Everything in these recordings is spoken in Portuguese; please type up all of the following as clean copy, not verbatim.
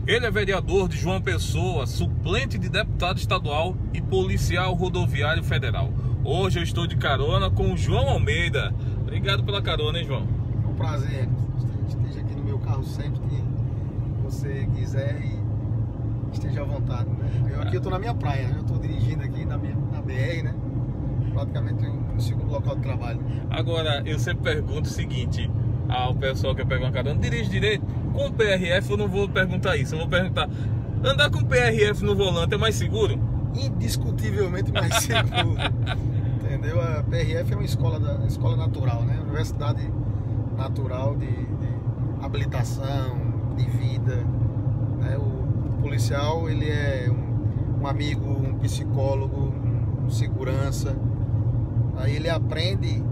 Ele é vereador de João Pessoa, suplente de deputado estadual e policial rodoviário federal. Hoje eu estou de carona com o João Almeida. Obrigado pela carona, hein, João? É um prazer. Esteja aqui no meu carro sempre que você quiser e esteja à vontade, né? Eu estou na minha praia, eu estou dirigindo aqui na BR, né? Praticamente no segundo local de trabalho. Agora, eu sempre pergunto o seguinte ao pessoal que pega uma carona: dirige direito? Com o PRF eu não vou perguntar isso, eu vou perguntar: andar com PRF no volante é mais seguro? Indiscutivelmente mais seguro. Entendeu? A PRF é uma escola natural, né? Universidade natural de habilitação, de vida, né? O policial, ele é um amigo, um psicólogo, um segurança. Aí ele aprende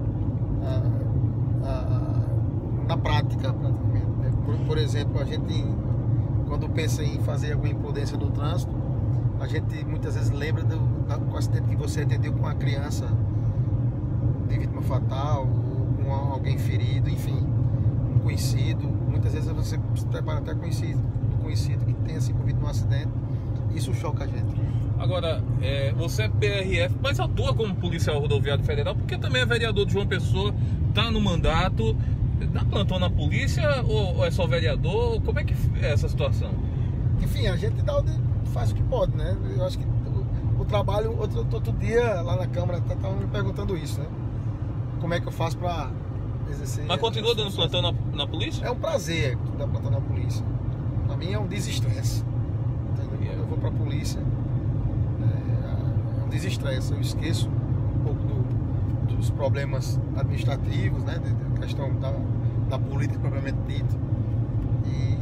na prática, praticamente, né? Por exemplo, a gente, quando pensa em fazer alguma imprudência no trânsito, a gente muitas vezes lembra do acidente que você atendeu com uma criança de vítima fatal, ou com alguém ferido, enfim, um conhecido. Muitas vezes você se prepara até conhecido que tenha se envolvido num acidente. Isso choca a gente. Agora, você é PRF, mas atua como policial rodoviário federal, porque também é vereador de João Pessoa, está no mandato, dá plantão na polícia ou é só vereador? Como é que é essa situação? Enfim, a gente faz o que pode, né? Eu acho que o trabalho, outro dia lá na Câmara, estavam me perguntando isso, né? Como é que eu faço para exercer... Mas continua dando plantão na polícia? É um prazer dar plantão na polícia. Para mim é um desestresse. Quando eu vou para a polícia, é um desestresse. Eu esqueço um pouco dos problemas administrativos, né? Da questão da política propriamente dita. E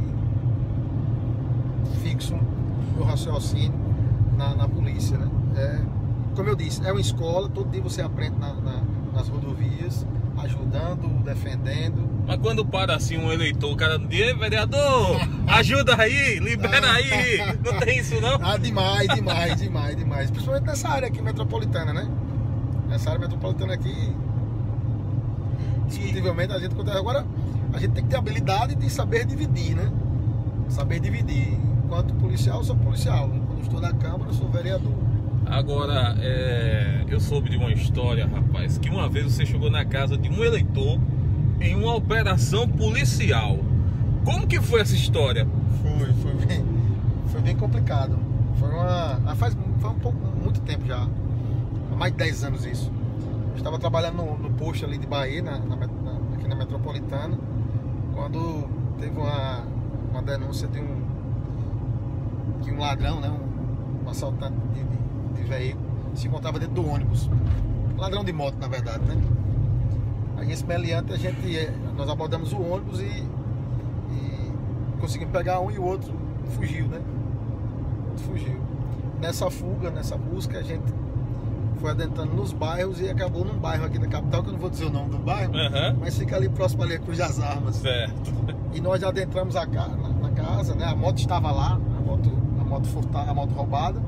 fixo meu raciocínio na polícia, né? Como eu disse, é uma escola, todo dia você aprende nas rodovias, ajudando, defendendo. Mas quando para assim um eleitor, o cara não diz: vereador, ajuda aí, libera aí, não tem isso não? Demais. Principalmente nessa área aqui metropolitana, né? Nessa área metropolitana aqui, indiscutivelmente a gente acontece. Agora, a gente tem que ter a habilidade de saber dividir, né? Saber dividir. Enquanto policial, eu sou policial. Quando estou na Câmara, eu sou vereador. Agora, eu soube de uma história, rapaz, que uma vez você chegou na casa de um eleitor em uma operação policial. Como que foi essa história? Foi bem complicado. Faz muito tempo já. Há mais de 10 anos isso. Eu estava trabalhando no posto ali de Bahia, aqui na Metropolitana, quando teve uma denúncia de um ladrão, né, um assaltante de veículo, se encontrava dentro do ônibus. Ladrão de moto, na verdade, né? Aí esse meliante, nós abordamos o ônibus e conseguimos pegar um, e o outro fugiu, né? Fugiu. Nessa fuga, nessa busca, a gente foi adentrando nos bairros e acabou num bairro aqui da capital, que eu não vou dizer o nome do bairro, mas fica ali próximo ali a Cruz das Armas. Certo. E nós adentramos na casa, né? A moto estava lá, a moto roubada,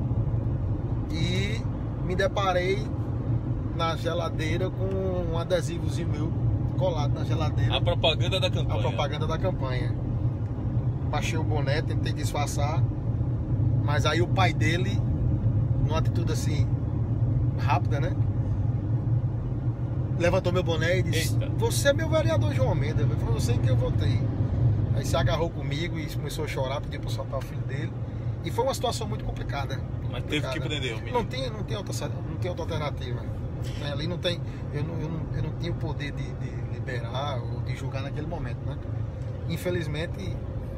e me deparei na geladeira com um adesivozinho meu colado na geladeira. A propaganda da campanha. A propaganda da campanha. Baixei o boné, tentei disfarçar, mas aí o pai dele, numa atitude assim rápida, né, levantou meu boné e disse: eita, você é meu vereador João Almeida, foi você em que eu votei. Aí se agarrou comigo e começou a chorar, pediu para soltar o filho dele. E foi uma situação muito complicada. Mas teve que prender o menino. Não tem outra alternativa. Ali não tem. Eu não tinha o poder de liberar ou de julgar naquele momento, né? Infelizmente,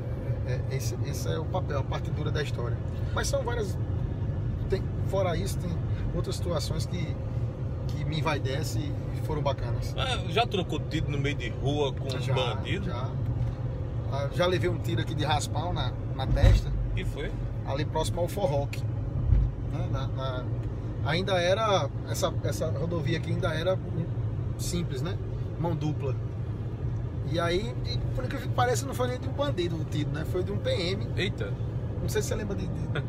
esse é o papel, a partidura da história. Mas são várias. Fora isso, tem outras situações que me envaidecem e foram bacanas. Já trocou tiro no meio de rua com um bandido? Já levei um tiro aqui de raspão na testa. E foi? Ali próximo ao Forroque, né? Ainda era essa rodovia aqui ainda era simples, né? Mão dupla. E aí, por que parece, não foi nem de um bandido o tiro, né? Foi de um PM. Eita. Não sei se você lembra de...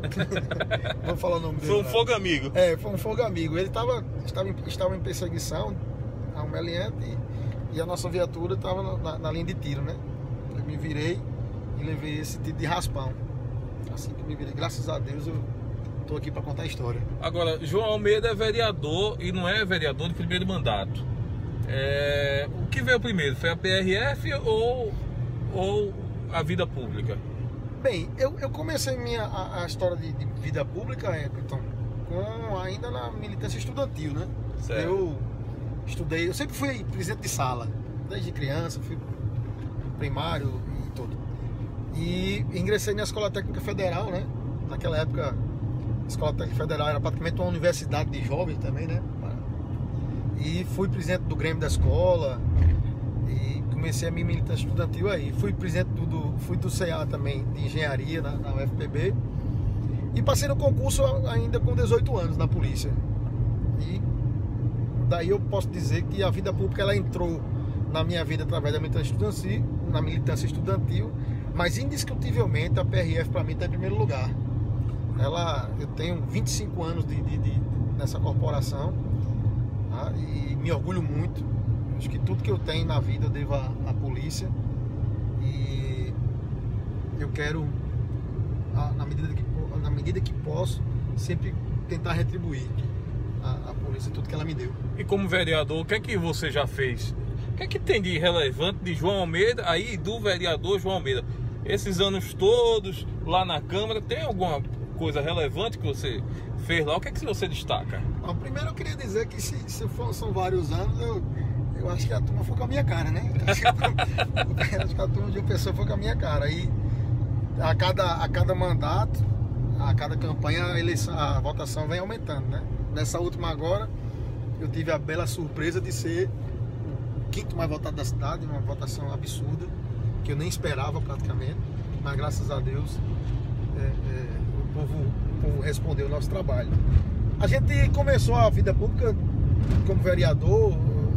Vou falar o nome dele. Foi um fogo amigo. Foi um fogo amigo. Ele estava em perseguição a um meliante e a nossa viatura estava na linha de tiro, né? Eu me virei e levei esse tiro de raspão. Assim que eu me virei. Graças a Deus eu tô aqui para contar a história. Agora, João Almeida é vereador e não é vereador de primeiro mandato. O que veio primeiro? Foi a PRF ou a vida pública? Bem, eu comecei a história de vida pública, então, ainda na militância estudantil, né? Certo. Eu estudei, eu sempre fui presidente de sala, desde criança, fui primário e tudo. E ingressei na Escola Técnica Federal, né? Naquela época, a Escola Técnica Federal era praticamente uma universidade de jovens também, né? E fui presidente do Grêmio da escola e comecei a minha militância estudantil aí. Fui presidente fui do CA também, de engenharia na UFPB. E passei no concurso ainda com 18 anos na polícia. E daí eu posso dizer que a vida pública ela entrou na minha vida através da militância estudantil, mas indiscutivelmente a PRF para mim está em primeiro lugar. Eu tenho 25 anos nessa corporação, tá? E me orgulho muito. Acho que tudo que eu tenho na vida eu devo à polícia. E eu quero, na medida que posso, sempre tentar retribuir a polícia tudo que ela me deu. E como vereador, o que é que você já fez? O que é que tem de relevante de João Almeida, aí do vereador João Almeida? Esses anos todos lá na Câmara, tem alguma coisa relevante que você fez lá? O que é que você destaca? Bom, primeiro eu queria dizer que se são vários anos, eu acho que a turma foi com a minha cara, né? Acho que a turma de uma pessoa foi com a minha cara. E a cada mandato, a cada campanha, a votação vem aumentando, né? Nessa última agora, eu tive a bela surpresa de ser o quinto mais votado da cidade, uma votação absurda, que eu nem esperava praticamente, mas graças a Deus o povo respondeu o nosso trabalho. A gente começou a vida pública como vereador,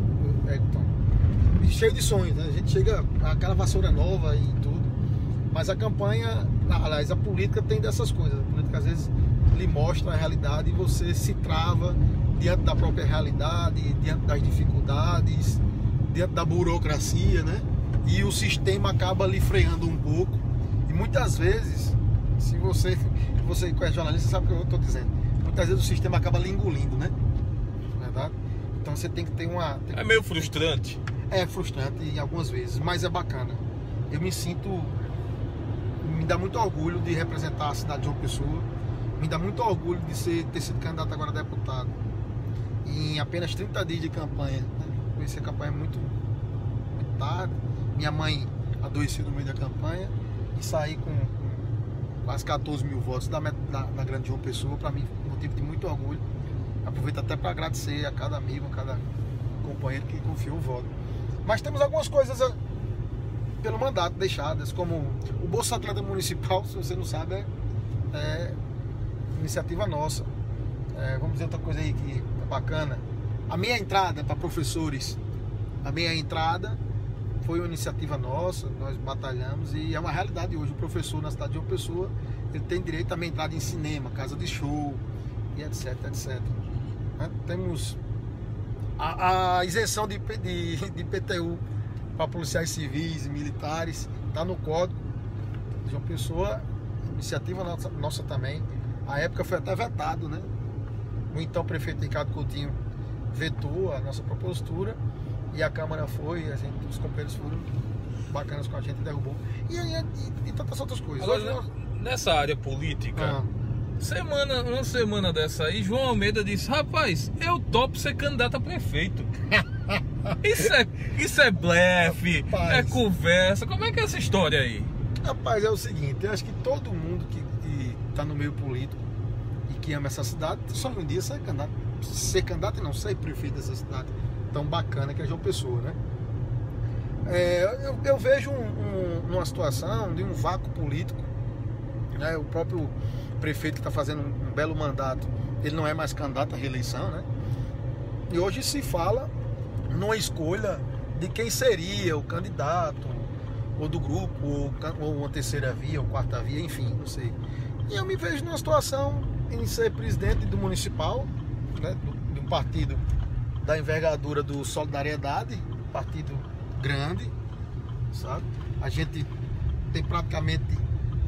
cheio de sonhos, né? A gente chega aquela vassoura nova e tudo, mas a campanha, aliás, a política tem dessas coisas. A política às vezes lhe mostra a realidade e você se trava diante da própria realidade, diante das dificuldades, diante da burocracia, né? E o sistema acaba lhe freando um pouco. E muitas vezes, se você conhece jornalista, sabe o que eu estou dizendo. Muitas vezes o sistema acaba lhe engolindo, né? Verdade? Então você tem que ter É meio frustrante. É frustrante em algumas vezes, mas é bacana. Eu me dá muito orgulho de representar a cidade de João Pessoa. Me dá muito orgulho de ter sido candidato agora a deputado. E em apenas 30 dias de campanha, né? Comecei a campanha muito tarde. Minha mãe adoeceu no meio da campanha e saí com quase 14 mil votos da grande João Pessoa. Para mim, motivo de muito orgulho. Aproveito até para agradecer a cada amigo, a cada companheiro que confiou o voto. Mas temos algumas coisas pelo mandato deixadas, como o Bolsa Atleta Municipal, se você não sabe, é iniciativa nossa. Vamos dizer outra coisa aí que é bacana. A meia entrada para professores, a meia entrada foi uma iniciativa nossa, nós batalhamos e é uma realidade hoje. O professor na cidade de João Pessoa, ele tem direito a meia entrada em cinema, casa de show e etc, etc. Temos a isenção de IPTU para policiais civis e militares, está no código de João Pessoa, iniciativa nossa também. A época foi até vetado, né? O então prefeito Ricardo Coutinho vetou a nossa propostura e a Câmara foi, os companheiros foram bacanas com a gente, derrubou. E tantas outras coisas. Agora, nessa área política, uma semana dessa aí, João Almeida disse: rapaz, eu topo ser candidato a prefeito. Isso é blefe, rapaz, é conversa. Como é que é essa história aí? Rapaz, é o seguinte, eu acho que todo mundo que tá no meio político e que ama essa cidade, só um dia ser candidato e não ser prefeito dessa cidade tão bacana que é João Pessoa, né? Eu vejo uma situação de um vácuo político, né? O próprio prefeito que está fazendo um belo mandato, ele não é mais candidato à reeleição, né? E hoje se fala numa escolha de quem seria o candidato, ou do grupo, ou uma terceira via, ou quarta via, enfim, não sei. E eu me vejo numa situação em ser presidente do municipal, né, de um partido da envergadura do Solidariedade, partido grande, sabe? A gente tem praticamente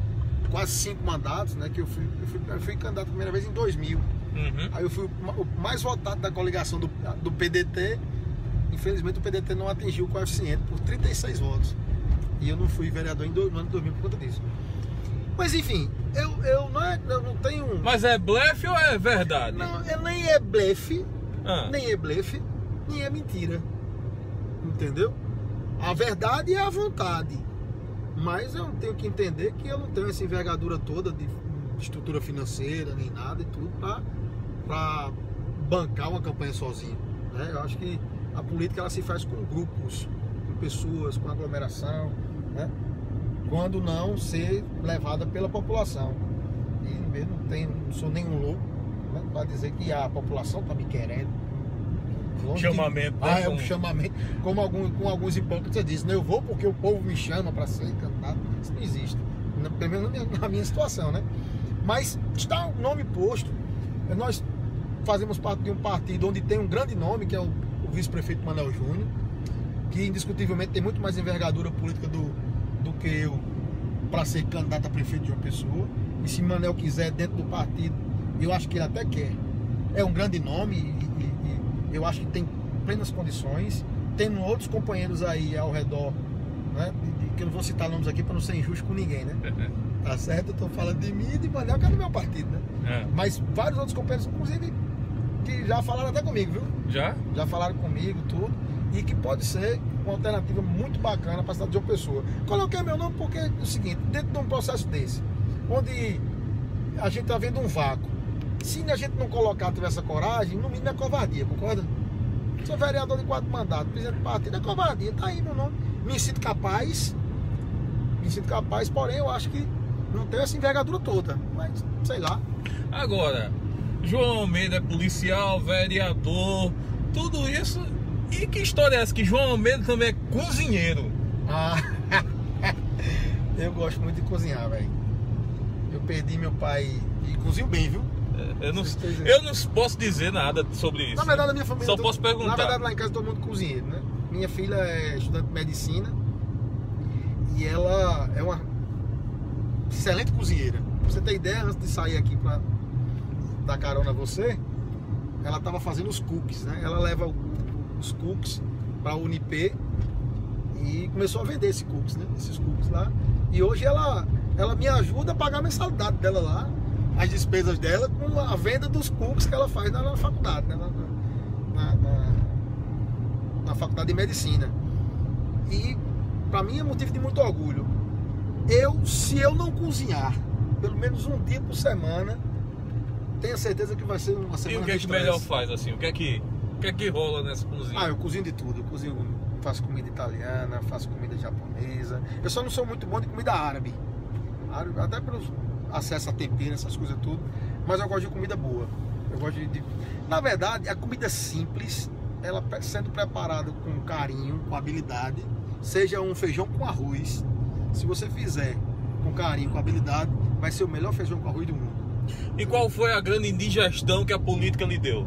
quase 5 mandatos, né? Que eu fui candidato a primeira vez em 2000. Aí eu fui o mais votado da coligação do PDT. Infelizmente o PDT não atingiu o coeficiente por 36 votos. E eu não fui vereador no ano 2000 por conta disso. Mas enfim, eu não tenho... Mas é blefe ou é verdade? Não, nem é blefe, nem é mentira. Entendeu? A verdade é a vontade. Mas eu tenho que entender que eu não tenho essa envergadura toda de estrutura financeira, nem nada e tudo, para bancar uma campanha sozinho, né? Eu acho que a política ela se faz com grupos, com pessoas, com aglomeração, né? Quando não ser levada pela população. E eu não sou nenhum louco, né, para dizer que a população está me querendo. Chamamento, né? É um chamamento, com alguns hipócritas dizem, né? Eu vou porque o povo me chama para ser candidato. Isso não existe, pelo menos na minha situação, né? Mas está o nome posto. Nós fazemos parte de um partido onde tem um grande nome, que é o vice-prefeito Manuel Júnior, que indiscutivelmente tem muito mais envergadura política do que eu para ser candidato a prefeito de uma pessoa. E se Manuel quiser dentro do partido, eu acho que ele até quer. É um grande nome e eu acho que tem plenas condições. Tendo outros companheiros aí ao redor, né? Que eu não vou citar nomes aqui para não ser injusto com ninguém, né? Tá certo? Eu tô falando de mim e de Manuel, que é do meu partido, né? Mas vários outros companheiros, inclusive, que já falaram até comigo, viu? Já falaram comigo, tudo. E que pode ser uma alternativa muito bacana para a cidade de João Pessoa. Coloquei meu nome porque é o seguinte, dentro de um processo desse, onde a gente está vendo um vácuo, se a gente não colocar, tiver essa coragem, no mínimo é covardia, concorda? Sou vereador de 4 mandatos, presidente do partido, é covardia, tá aí meu nome. Me sinto capaz, porém eu acho que não tenho essa envergadura toda, mas sei lá. Agora, João Almeida é policial, vereador, tudo isso. E que história é essa? Que João Almeida também é cozinheiro. Eu gosto muito de cozinhar, velho. Eu perdi meu pai e cozinho bem, viu? Eu não posso dizer nada sobre isso. Na verdade, a minha família... Só posso perguntar. Na verdade, lá em casa todo mundo cozinheiro, né? Minha filha é estudante de medicina e ela é uma excelente cozinheira. Pra você ter ideia, antes de sair aqui pra dar carona a você, ela tava fazendo os cookies, né? Ela leva os cookies para a Unip e começou a vender esses cookies, né? Esses cookies lá. E hoje ela me ajuda a pagar a mensalidade dela lá, as despesas dela com a venda dos cookies que ela faz na faculdade, né? Na faculdade de medicina. E para mim é motivo de muito orgulho. Se eu não cozinhar pelo menos um dia por semana, tenho certeza que vai ser uma semana. E o que é que melhor faz assim? O que é que rola nessa cozinha? Eu cozinho de tudo. Faço comida italiana, faço comida japonesa. Eu só não sou muito bom de comida árabe. Até pelos acesso a tempero, essas coisas tudo. Mas eu gosto de comida boa. Eu gosto Na verdade, a comida simples, ela sendo preparada com carinho, com habilidade, seja um feijão com arroz, se você fizer com carinho, com habilidade, vai ser o melhor feijão com arroz do mundo. E qual foi a grande indigestão que a política lhe deu?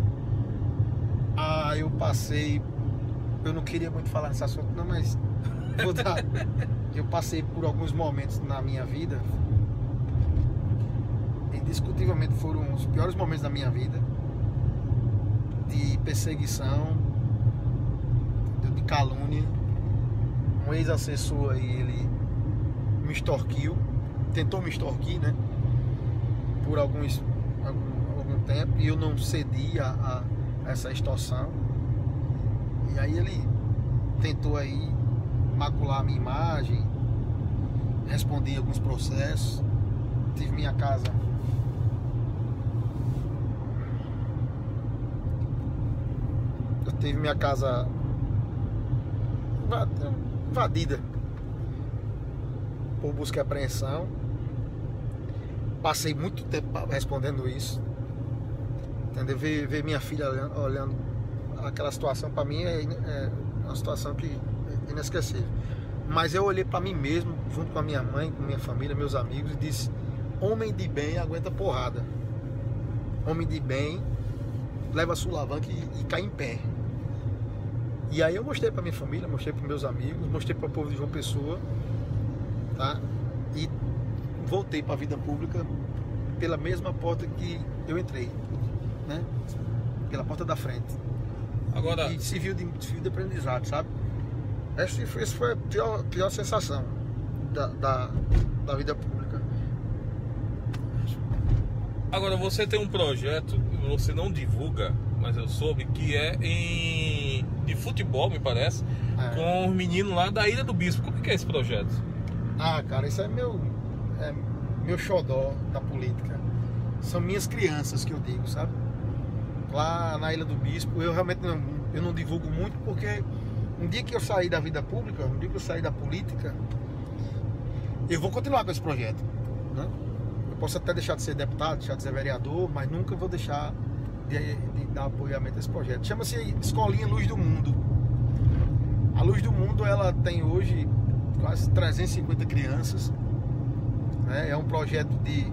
Eu passei... Eu não queria muito falar nesse assunto não, mas vou dar... Eu passei por alguns momentos na minha vida, indiscutivelmente foram os piores momentos da minha vida, de perseguição, de calúnia. Um ex-assessor aí, ele me extorquiu, tentou me extorquir, né? Por algum tempo, e eu não cedi a essa extorsão. E aí ele tentou aí macular a minha imagem, respondi alguns processos, tive minha casa invadida por busca e apreensão. Passei muito tempo respondendo isso, entendeu? Ver minha filha olhando aquela situação, para mim é uma situação que é inesquecível. Mas eu olhei para mim mesmo, junto com a minha mãe, com minha família, meus amigos, e disse: homem de bem aguenta porrada, homem de bem leva sulavanca e cai em pé. E aí eu mostrei para minha família, mostrei para meus amigos, mostrei para o povo de João Pessoa, tá? E voltei para a vida pública pela mesma porta que eu entrei, né? Pela porta da frente. Agora... E serviu de aprendizado, sabe? Essa foi a pior sensação da vida pública. Agora, você tem um projeto, você não divulga, mas eu soube que é de futebol, me parece, com os meninos lá da Ilha do Bispo. Como que é esse projeto? Ah, cara, isso é meu xodó da política. São minhas crianças que eu digo, sabe? Lá na Ilha do Bispo, eu realmente não divulgo muito, porque um dia que eu sair da vida pública, um dia que eu sair da política, eu vou continuar com esse projeto, né? Eu posso até deixar de ser deputado, deixar de ser vereador, mas nunca vou deixar de dar apoiamento a esse projeto. Chama-se Escolinha Luz do Mundo. A Luz do Mundo, ela tem hoje quase 350 crianças, né? É um projeto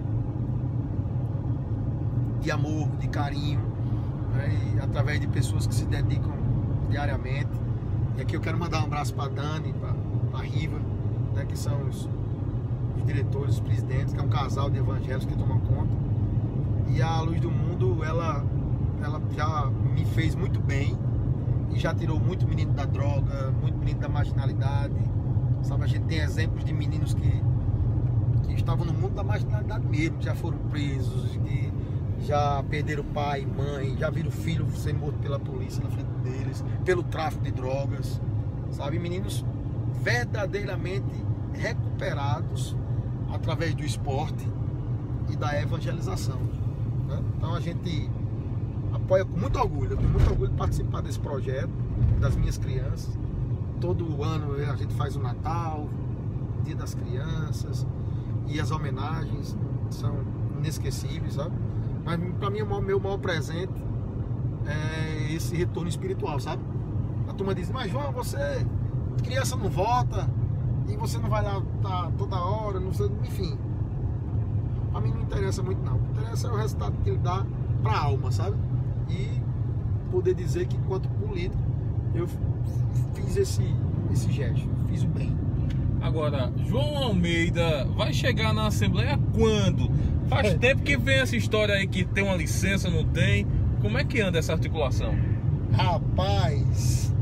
de amor, de carinho, né? E através de pessoas que se dedicam diariamente. E aqui eu quero mandar um abraço para a Dani, para a Riva, né? Que são os diretores, os presidentes, que é um casal de evangélicos que tomam conta. E a Luz do Mundo, ela já me fez muito bem e já tirou muito menino da droga, muito menino da marginalidade, sabe? A gente tem exemplos de meninos que estavam no mundo da marginalidade mesmo, que já foram presos, que já perderam pai, mãe, já viram filho ser morto pela polícia na frente deles, pelo tráfico de drogas, sabe? Meninos verdadeiramente recuperados através do esporte e da evangelização, né? Então a gente apoia com muito orgulho, eu tenho muito orgulho de participar desse projeto, das minhas crianças. Todo ano a gente faz o Natal, o Dia das Crianças, e as homenagens são inesquecíveis, sabe? Mas para mim o meu maior presente é esse retorno espiritual, sabe? A turma diz, mas João, você, criança não vota, e você não vai lá toda hora, não sei, enfim. Para mim não interessa muito não. O que interessa é o resultado que ele dá para a alma, sabe? E poder dizer que enquanto político eu fiz esse gesto, fiz o bem. Agora, João Almeida vai chegar na Assembleia quando? Faz tempo que vem essa história aí que tem uma licença, não tem. Como é que anda essa articulação? Rapaz,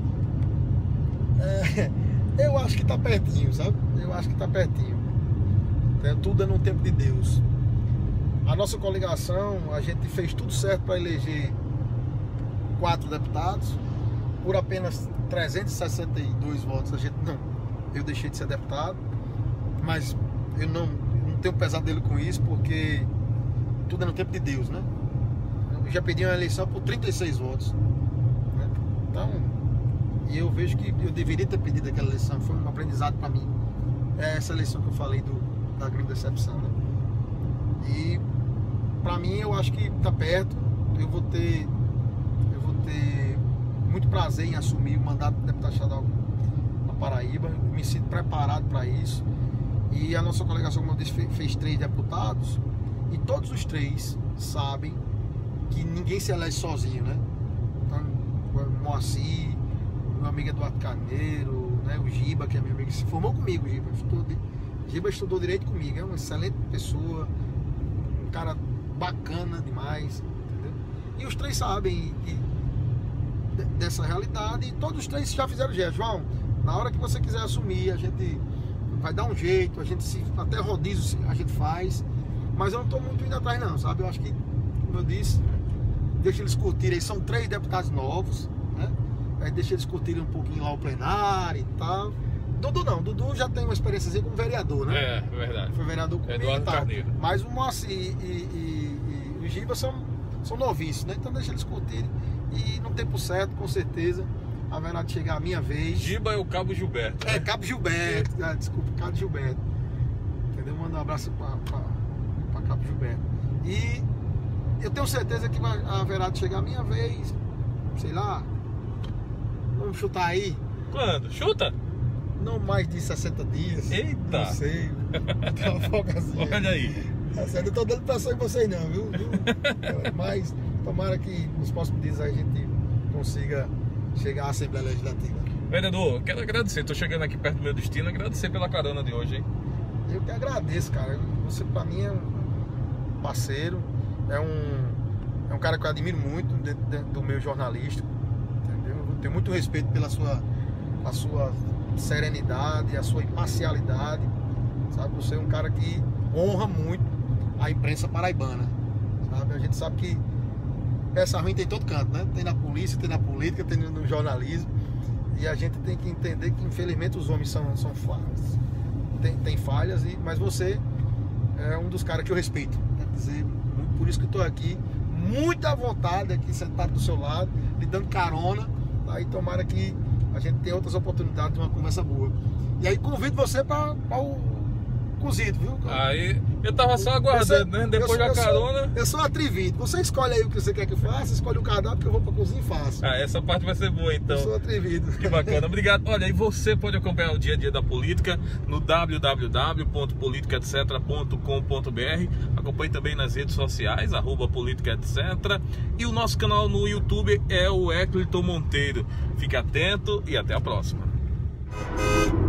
eu acho que tá pertinho, sabe? Eu acho que tá pertinho. Tudo é no tempo de Deus. A nossa coligação, a gente fez tudo certo para eleger 4 deputados. Por apenas 362 votos, eu deixei de ser deputado. Mas eu não tenho pesadelo com isso, porque tudo é no tempo de Deus, né? Eu já pedi uma eleição por 36 votos, né? Então, e eu vejo que eu deveria ter pedido aquela eleição. Foi um aprendizado para mim. É essa eleição que eu falei da grande decepção, né? E para mim, eu acho que tá perto. Eu vou ter muito prazer em assumir o mandato de deputado estadual na Paraíba. Eu me sinto preparado para isso. E a nossa coligação, como eu disse, fez 3 deputados, e todos os 3 sabem que ninguém se elege sozinho, né? Então, o Moacir, meu amigo Eduardo Carneiro, né? O Giba, que é meu amigo, se formou comigo. Giba estudou direito comigo, é uma excelente pessoa, um cara bacana demais, entendeu? E os 3 sabem dessa realidade, e todos os 3 já fizeram gesto. João, na hora que você quiser assumir, a gente vai dar um jeito, a gente até rodízio a gente faz, mas eu não estou muito indo atrás não, sabe? Eu acho que, como eu disse, deixa eles curtirem. São 3 deputados novos, né? Aí deixa eles curtirem um pouquinho lá o plenário e tal. Dudu já tem uma experiência como vereador, né? É, verdade. Foi vereador comigo Eduardo e tal. Carneiro. Mas o Moacir e o Giba são novícios, né? Então deixa eles curtirem. E no tempo certo, com certeza, haverá de chegar a minha vez. Giba é o Cabo Gilberto, né? Cabo Gilberto. Desculpa, Cabo Gilberto. Entendeu? Manda um abraço para Cabo Gilberto. E eu tenho certeza que haverá de chegar a minha vez. Sei lá. Vamos chutar aí. Quando? Chuta? Não mais de 60 dias. Eita! Não sei. Tem uma folgazinha. Olha aí. Eu não tô dando pressão em vocês não, viu? Mas tomara que nos próximos dias a gente consiga chegar à Assembleia Legislativa. Vereador, quero agradecer. Tô chegando aqui perto do meu destino. Agradecer pela carona de hoje, hein? Eu que agradeço, cara. Você pra mim é um parceiro, é um cara que eu admiro muito dentro do meio jornalístico, entendeu? Eu tenho muito respeito pela sua serenidade, a sua imparcialidade, sabe? Você é um cara que honra muito a imprensa paraibana, sabe? A gente sabe que peça ruim tem em todo canto, né? Tem na polícia, tem na política, tem no jornalismo, e a gente tem que entender que infelizmente os homens são falhas, tem falhas, mas você é um dos caras que eu respeito, quer dizer, por isso que eu estou aqui, muito à vontade aqui sentado do seu lado, lhe dando carona, tá? E tomara que a gente tenha outras oportunidades de uma conversa boa. E aí convido você para o cozido, viu? Aí eu tava só aguardando, né? Depois da carona. Eu sou atrevido. Você escolhe aí o que você quer que eu faça, escolhe o cardápio que eu vou pra cozinha e faço. Ah, essa parte vai ser boa então. Eu sou atrevido. Que bacana, obrigado. Olha, e você pode acompanhar o dia a dia da política no www.politicaetc.com.br. Acompanhe também nas redes sociais, @politicaetc. E o nosso canal no YouTube é o Eclton Monteiro. Fique atento e até a próxima.